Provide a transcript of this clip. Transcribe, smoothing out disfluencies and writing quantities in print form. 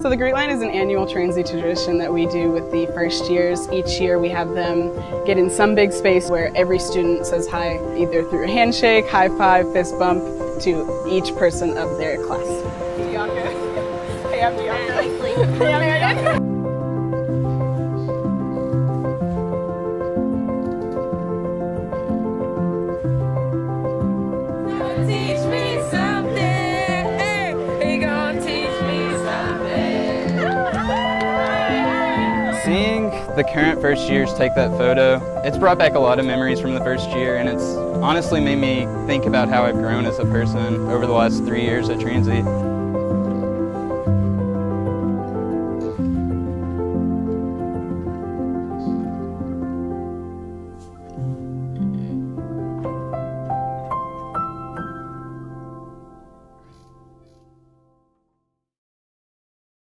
So the Greet Line is an annual Transy tradition that we do with the first years. Each year we have them get in some big space where every student says hi, either through a handshake, high five, fist bump, to each person of their class. Bianca. Hey, I'm Bianca. Hey, I'm Bianca. Teach me something. Hey, he gonna teach me something. Seeing the current first years take that photo, it's brought back a lot of memories from the first year, and it's honestly made me think about how I've grown as a person over the last 3 years at Transy.